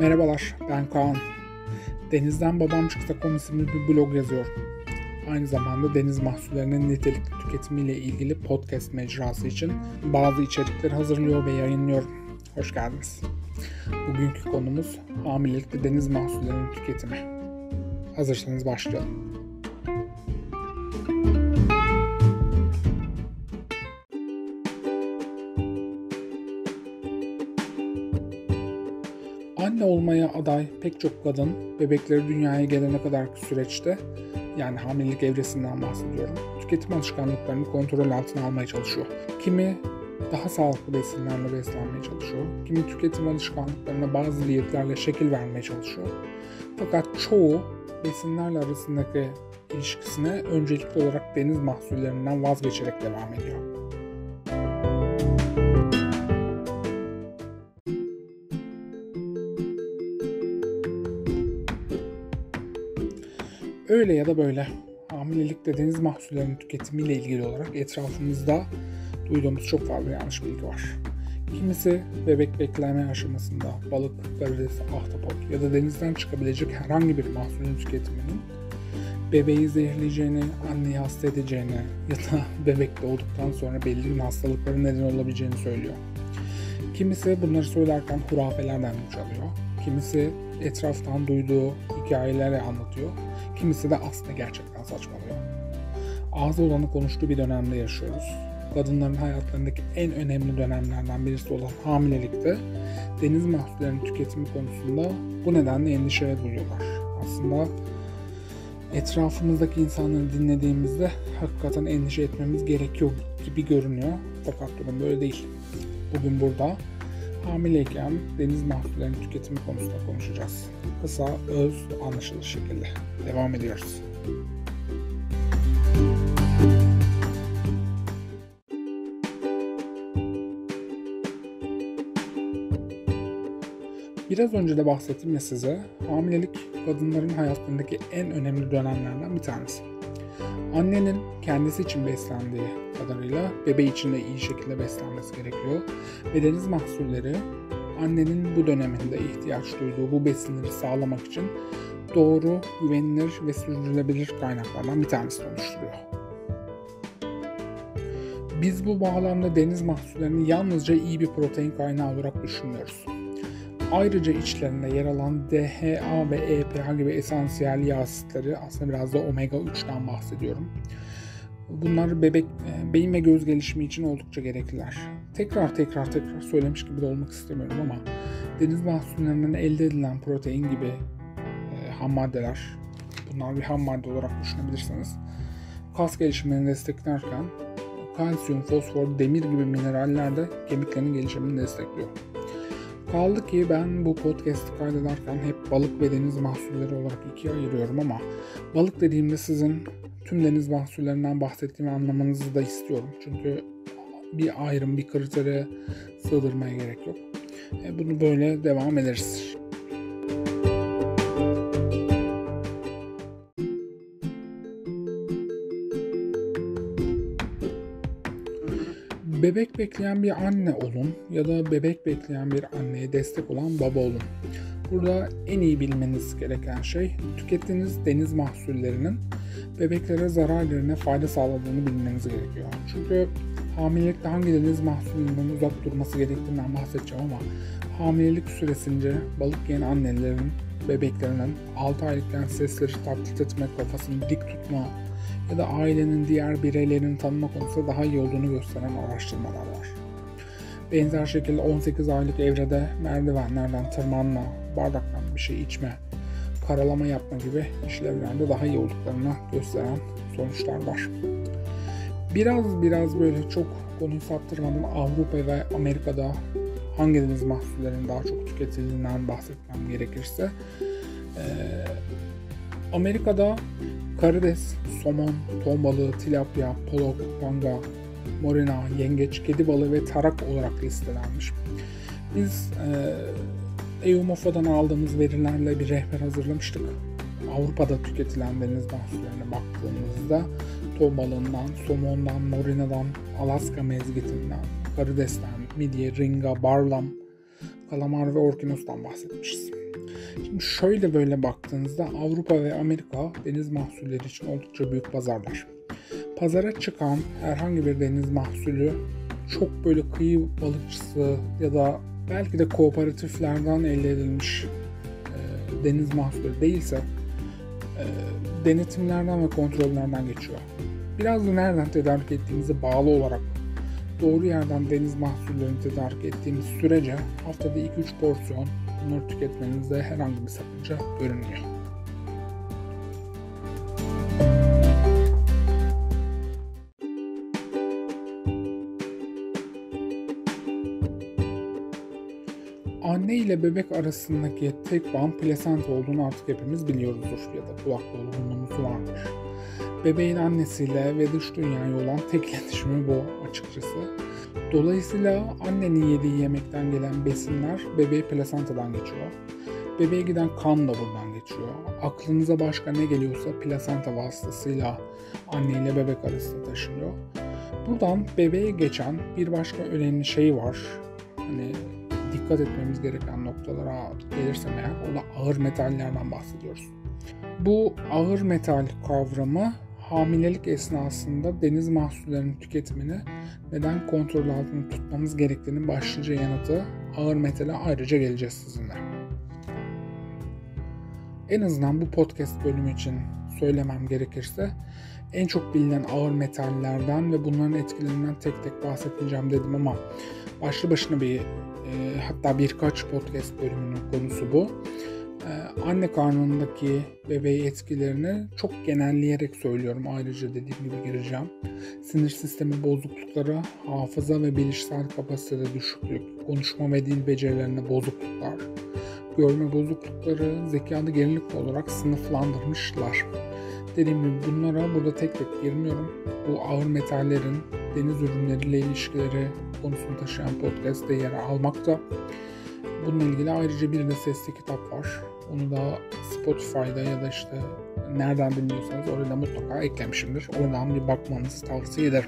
Merhabalar, ben Kaan. Denizden Babam Çıksa.com isimli bir blog yazıyorum. Aynı zamanda deniz mahsullerinin nitelikli tüketimiyle ilgili podcast mecrası için bazı içerikleri hazırlıyor ve yayınlıyorum. Hoş geldiniz. Bugünkü konumuz hamilelikte deniz mahsullerinin tüketimi. Hazırsanız başlayalım. Anne olmaya aday pek çok kadın bebekleri dünyaya gelene kadarki süreçte, yani hamilelik evresinden bahsediyorum, tüketim alışkanlıklarını kontrol altına almaya çalışıyor. Kimi daha sağlıklı besinlerle beslenmeye çalışıyor. Kimi tüketim alışkanlıklarına bazı diyetlerle şekil vermeye çalışıyor. Fakat çoğu besinlerle arasındaki ilişkisine öncelikli olarak deniz mahsullerinden vazgeçerek devam ediyor. Öyle ya da böyle hamilelikte deniz mahsullerinin tüketimiyle ilgili olarak etrafımızda duyduğumuz çok fazla yanlış bilgi var. Kimisi bebek bekleme aşamasında balık, karides, ahtapot ya da denizden çıkabilecek herhangi bir mahsulün tüketiminin bebeği zehirleyeceğini, anneyi hasta edeceğini ya da bebek doğduktan sonra belirgin hastalıkların neden olabileceğini söylüyor. Kimisi bunları söylerken hurafelerden güç alıyor. Kimisi etraftan duyduğu hikayeleri anlatıyor. Kimisi de aslında gerçekten saçmalıyor. Ağzı olanı konuştuğu bir dönemde yaşıyoruz. Kadınların hayatlarındaki en önemli dönemlerden birisi olan hamilelikte deniz mahsullerinin tüketimi konusunda bu nedenle endişe duyuyorlar. Aslında etrafımızdaki insanları dinlediğimizde hakikaten endişe etmemiz gerekiyor gibi görünüyor. Fakat durum böyle değil. Bugün burada hamileyken deniz mahsullerinin tüketimi konusunda konuşacağız. Kısa, öz, anlaşılır şekilde. Devam ediyoruz. Biraz önce de bahsettim ya size, hamilelik kadınların hayatlarındaki en önemli dönemlerden bir tanesi. Annenin kendisi için beslendiği kadarıyla bebeği için de iyi şekilde beslenmesi gerekiyor. Ve deniz mahsulleri annenin bu döneminde ihtiyaç duyduğu bu besinleri sağlamak için doğru, güvenilir ve sürdürülebilir kaynaklardan bir tanesini oluşturuyor. Biz bu bağlamda deniz mahsullerini yalnızca iyi bir protein kaynağı olarak düşünmüyoruz. Ayrıca içlerinde yer alan DHA ve EPA gibi esansiyel yağ asitleri, aslında biraz da omega 3'ten bahsediyorum. Bunlar beyin ve göz gelişimi için oldukça gerekliler. Tekrar söylemiş gibi de olmak istemiyorum ama deniz mahsullerinden elde edilen protein gibi ham maddeler, bunlar bir ham madde olarak düşünebilirsiniz. Kas gelişimini desteklerken kalsiyum, fosfor, demir gibi mineraller de kemiklerin gelişimini destekliyor. Kaldı ki ben bu podcast'ı kaydederken hep balık ve deniz mahsulleri olarak ikiye ayırıyorum ama balık dediğimde sizin tüm deniz mahsullerinden bahsettiğimi anlamanızı da istiyorum. Çünkü bir ayrım, bir kritere sığdırmaya gerek yok. Bunu böyle devam ederiz. Bebek bekleyen bir anne olun ya da bebek bekleyen bir anneye destek olan baba olun. Burada en iyi bilmeniz gereken şey tükettiğiniz deniz mahsullerinin bebeklere zarar yerine fayda sağladığını bilmeniz gerekiyor. Çünkü hamilelikte hangi deniz mahsulünden uzak durması gerektiğinden bahsedeceğim ama hamilelik süresince balık yiyen annelerin bebeklerinin 6 aylıkken sesleri taklit etme, kafasını dik tutma ya da ailenin diğer bireylerini tanıma konusunda daha iyi olduğunu gösteren araştırmalar var. Benzer şekilde 18 aylık evrede merdivenlerden tırmanma, bardaktan bir şey içme, karalama yapma gibi işlevlerde daha iyi olduklarını gösteren sonuçlar var. Biraz böyle çok konuyu saptırmadan Avrupa ve Amerika'da hangi deniz mahsullerinin daha çok tüketildiğinden bahsetmem gerekirse, Amerika'da karides, somon, ton balığı, tilapia, polok, panga, morena, yengeç, kedi balığı ve tarak olarak listelenmiş. Biz EUMOFA'dan aldığımız verilerle bir rehber hazırlamıştık. Avrupa'da tüketilen deniz mahsullerine baktığımızda ton balığından, somondan, morenadan, Alaska mezgitinden, karidesten, midye, ringa, barlam, kalamar ve orkinostan bahsetmişiz. Şimdi şöyle böyle baktığınızda Avrupa ve Amerika deniz mahsulleri için oldukça büyük pazarlar. Pazara çıkan herhangi bir deniz mahsulü çok böyle kıyı balıkçısı ya da belki de kooperatiflerden elde edilmiş deniz mahsulü değilse denetimlerden ve kontrollerden geçiyor. Biraz da nereden tedarik ettiğimize bağlı olarak doğru yerden deniz mahsullerini tedarik ettiğimiz sürece haftada 2-3 porsiyon bunları tüketmenizde herhangi bir sakınca görünmüyor. Anne ile bebek arasındaki tek bağın plasenta olduğunu artık hepimiz biliyoruzdur ya da kulak dolgunluğumuz vardır. Bebeğin annesiyle ve dış dünyaya olan tek iletişimi bu açıkçası. Dolayısıyla annenin yediği yemekten gelen besinler bebeğe plasentadan geçiyor. Bebeğe giden kan da buradan geçiyor. Aklınıza başka ne geliyorsa plasenta vasıtasıyla anne ile bebek arasında taşınıyor. Buradan bebeğe geçen bir başka önemli şey var. Hani dikkat etmemiz gereken noktalara gelirsem eğer, o da ağır metallerden bahsediyoruz. Bu ağır metal kavramı hamilelik esnasında deniz mahsullerinin tüketimini neden kontrol altında tutmamız gerektiğinin başlıca yanıtı ağır metale ayrıca geleceğiz sizinle. En azından bu podcast bölümü için söylemem gerekirse en çok bilinen ağır metallerden ve bunların etkilerinden tek tek bahsedeceğim dedim ama başlı başına hatta birkaç podcast bölümünün konusu bu. Anne karnındaki bebeği etkilerini çok genelleyerek söylüyorum. Ayrıca dediğim gibi gireceğim. Sinir sistemi bozuklukları, hafıza ve bilişsel kapasitede düşüklük, konuşma ve dil becerilerinde bozukluklar, görme bozuklukları, zekada gerilik olarak sınıflandırmışlar. Dediğim gibi bunlara burada tek tek girmiyorum. Bu ağır metallerin deniz ürünleriyle ilişkileri konusunu taşıyan podcast'te yer almakta. Bununla ilgili ayrıca bir de sesli kitap var. Onu da Spotify'da ya da işte nereden dinliyorsanız orada mutlaka eklemişimdir. Oradan bir bakmanızı tavsiye ederim.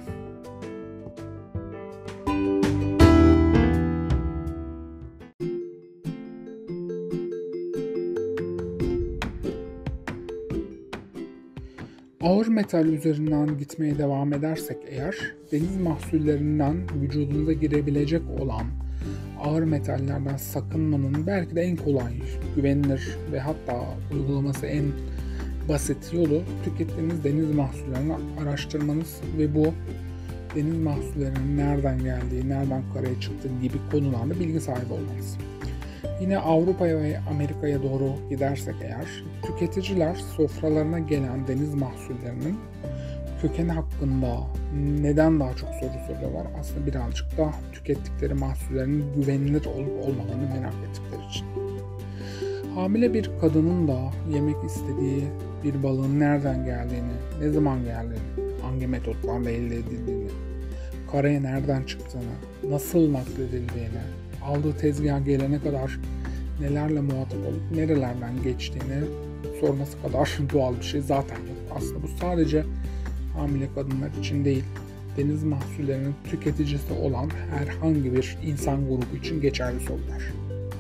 Ağır metal üzerinden gitmeye devam edersek eğer, deniz mahsullerinden vücudunuza girebilecek olan ağır metallerden sakınmanın belki de en kolay, güvenilir ve hatta uygulaması en basit yolu tükettiğiniz deniz mahsullerini araştırmanız ve bu deniz mahsullerinin nereden geldiği, nereden karaya çıktığı gibi konularda bilgi sahibi olmanız. Yine Avrupa'ya ve Amerika'ya doğru gidersek eğer, tüketiciler sofralarına gelen deniz mahsullerinin kökeni hakkında neden daha çok soru soruyorlar? Aslında birazcık da tükettikleri mahsullerin güvenilir olup olmadığını merak ettikleri için. Hamile bir kadının da yemek istediği bir balığın nereden geldiğini, ne zaman geldiğini, hangi metotlarla elde edildiğini, karaya nereden çıktığını, nasıl nakledildiğini, aldığı tezgaha gelene kadar nelerle muhatap olup nerelerden geçtiğini sorması kadar doğal bir şey zaten yok. Aslında bu sadece hamile kadınlar için değil, deniz mahsullerinin tüketicisi olan herhangi bir insan grubu için geçerli sorular.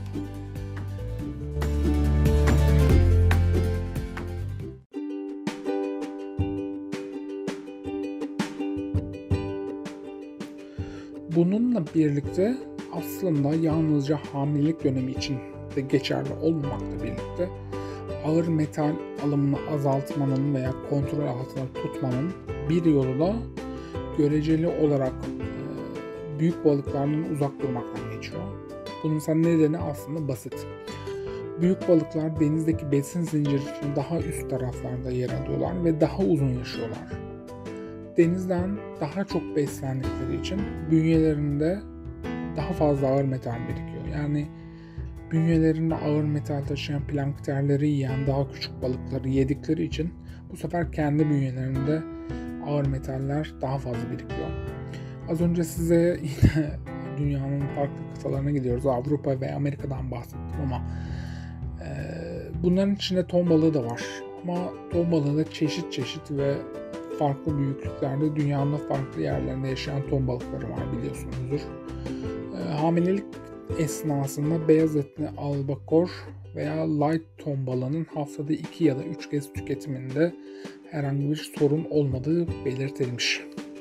Bununla birlikte aslında yalnızca hamilelik dönemi için de geçerli olmamakla birlikte ağır metal alımını azaltmanın veya kontrol altında tutmanın bir yolu da göreceli olarak büyük balıklardan uzak durmaktan geçiyor. Bunun nedeni aslında basit. Büyük balıklar denizdeki besin zincirinin daha üst taraflarda yer alıyorlar ve daha uzun yaşıyorlar. Denizden daha çok beslendikleri için bünyelerinde daha fazla ağır metal birikiyor. Yani bünyelerinde ağır metal taşıyan plankterleri yiyen daha küçük balıkları yedikleri için bu sefer kendi bünyelerinde ağır metaller daha fazla birikiyor. Az önce size yine dünyanın farklı kıtalarına gidiyoruz. Avrupa ve Amerika'dan bahsettim ama bunların içinde ton balığı da var. Ama ton balığı da çeşit çeşit ve farklı büyüklüklerde dünyanın farklı yerlerinde yaşayan ton balıkları var biliyorsunuzdur. Hamilelik esnasında beyaz etli albakor veya light ton balığının haftada 2 ya da 3 kez tüketiminde herhangi bir sorun olmadığı belirtilmiş.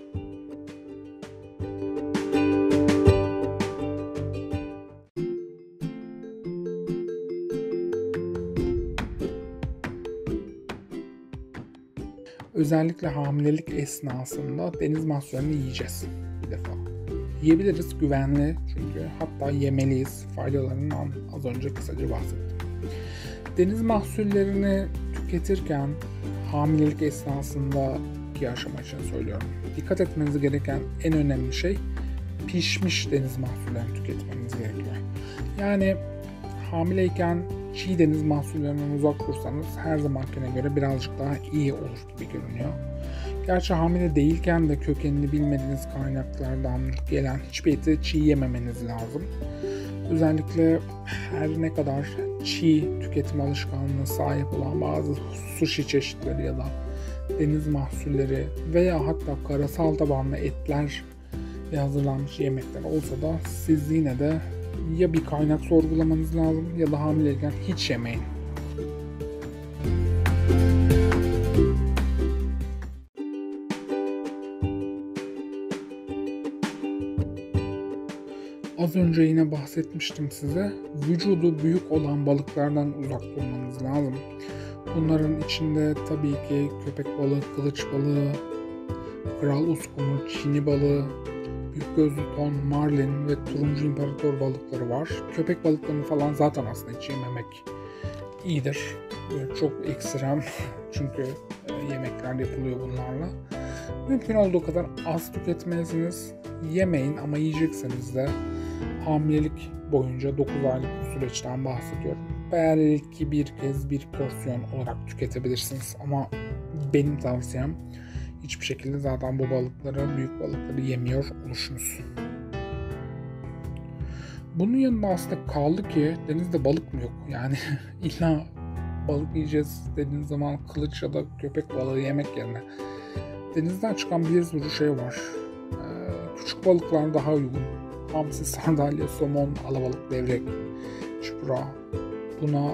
Özellikle hamilelik esnasında deniz mahsullerini yiyeceğiz bir defa. Yiyebiliriz, güvenli çünkü, hatta yemeliyiz. Faydalarından az önce kısaca bahsettim. Deniz mahsullerini tüketirken hamilelik esnasındaki aşama için söylüyorum. Dikkat etmeniz gereken en önemli şey pişmiş deniz mahsullerini tüketmeniz gerekiyor. Yani hamileyken çiğ deniz mahsullerinden uzak dursanız her zamankine göre birazcık daha iyi olur gibi görünüyor. Gerçi hamile değilken de kökenini bilmediğiniz kaynaklardan gelen hiçbir eti çiğ yememeniz lazım. Özellikle her ne kadar çiğ tüketim alışkanlığına sahip olan bazı sushi çeşitleri ya da deniz mahsulleri veya hatta karasal tabanlı etler ve hazırlanmış yemekler olsa da siz yine de ya bir kaynak sorgulamanız lazım ya da hamileyken hiç yemeyin. Az önce yine bahsetmiştim size. Vücudu büyük olan balıklardan uzak durmanız lazım. Bunların içinde tabii ki köpek balığı, kılıç balığı, kral uskumru, çini balığı, büyük gözlü ton, marlin ve turuncu imparator balıkları var. Köpek balıklarını falan zaten aslında hiç yememek iyidir. Böyle çok ekstrem çünkü yemekler yapılıyor bunlarla. Mümkün olduğu kadar az tüketmelisiniz. Yemeyin ama yiyecekseniz de hamilelik boyunca 9 aylık bir süreçten bahsediyorum. Belki bir kez bir porsiyon olarak tüketebilirsiniz ama benim tavsiyem hiçbir şekilde zaten bu balıkları, büyük balıkları yemiyor oluşunuz. Bunun yanında aslında kaldı ki denizde balık mı yok? Yani illa balık yiyeceğiz dediğiniz zaman kılıç ya da köpek balığı yemek yerine denizden çıkan bir sürü şey var. Küçük balıklar daha uygun. Hamsi, sardalya, somon, alabalık, levrek, çupra. Buna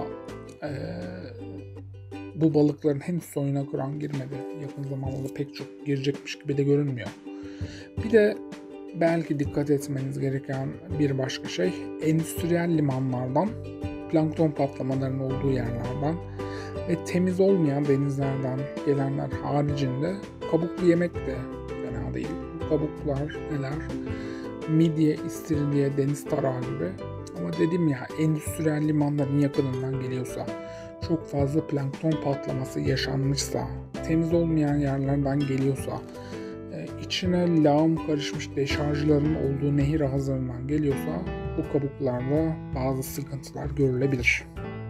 bu balıkların henüz soyuna Kur'an girmedi. Yakın zamanda pek çok girecekmiş gibi de görünmüyor. Bir de belki dikkat etmeniz gereken bir başka şey, endüstriyel limanlardan, plankton patlamalarının olduğu yerlerden ve temiz olmayan denizlerden gelenler haricinde kabuklu yemek de fena değil. Bu kabuklar neler? Midye, istiridye, deniz tarağı gibi. Ama dedim ya, endüstriyel limanların yakınından geliyorsa, çok fazla plankton patlaması yaşanmışsa, temiz olmayan yerlerden geliyorsa, içine lağım karışmış deşarjların olduğu nehir ağızlarından geliyorsa bu kabuklarda bazı sıkıntılar görülebilir.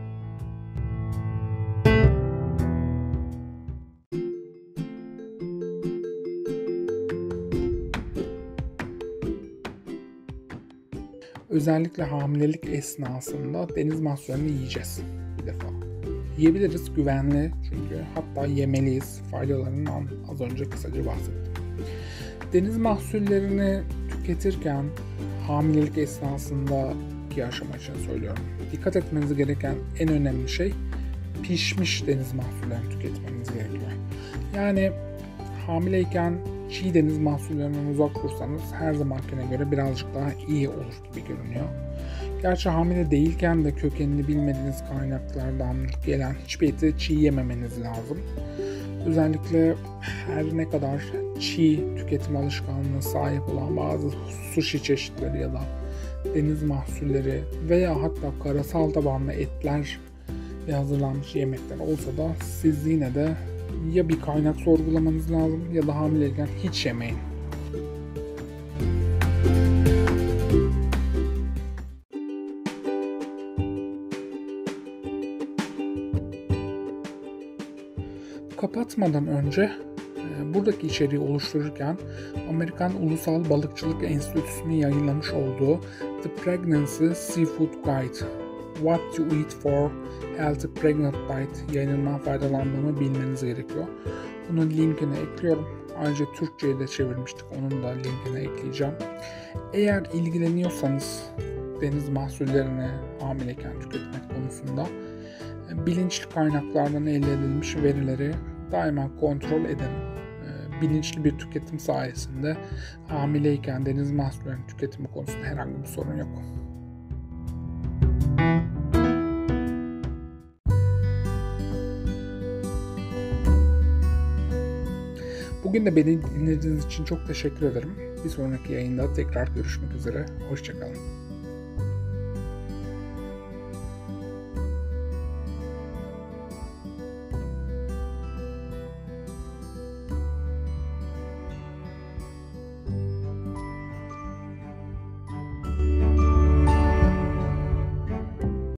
Özellikle hamilelik esnasında deniz mahsullerini yiyeceğiz bir defa. Yiyebiliriz, güvenli çünkü, hatta yemeliyiz. Faydalarından az önce kısaca bahsettim. Deniz mahsullerini tüketirken hamilelik esnasındaki aşama için söylüyorum. Dikkat etmeniz gereken en önemli şey pişmiş deniz mahsullerini tüketmeniz gerekiyor. Yani hamileyken çiğ deniz mahsullerinden uzak dursanız her zamankine göre birazcık daha iyi olur gibi görünüyor. Gerçi hamile değilken de kökenini bilmediğiniz kaynaklardan gelen hiçbir eti çiğ yememeniz lazım. Özellikle her ne kadar çiğ tüketim alışkanlığına sahip olan bazı sushi çeşitleri ya da deniz mahsulleri veya hatta karasal tabanlı etler ve hazırlanmış yemekler olsa da siz yine de ya bir kaynak sorgulamanız lazım ya da hamileyken hiç yemeyin. Kapatmadan önce buradaki içeriği oluştururken Amerikan Ulusal Balıkçılık Enstitüsü'nün yayınlamış olduğu The Pregnancy Seafood Guide, What to Eat for Healthy Pregnant Diet yayınından faydalandığımı bilmeniz gerekiyor. Bunun linkini ekliyorum. Ayrıca Türkçe'ye de çevirmiştik. Onun da linkini ekleyeceğim. Eğer ilgileniyorsanız deniz mahsullerini hamileyken tüketmek konusunda bilinçli kaynaklardan elde edilmiş verileri daima kontrol edin. Bilinçli bir tüketim sayesinde hamileyken deniz mahsullerinin tüketimi konusunda herhangi bir sorun yok. Bugün de beni dinlediğiniz için çok teşekkür ederim. Bir sonraki yayında tekrar görüşmek üzere. Hoşça kalın.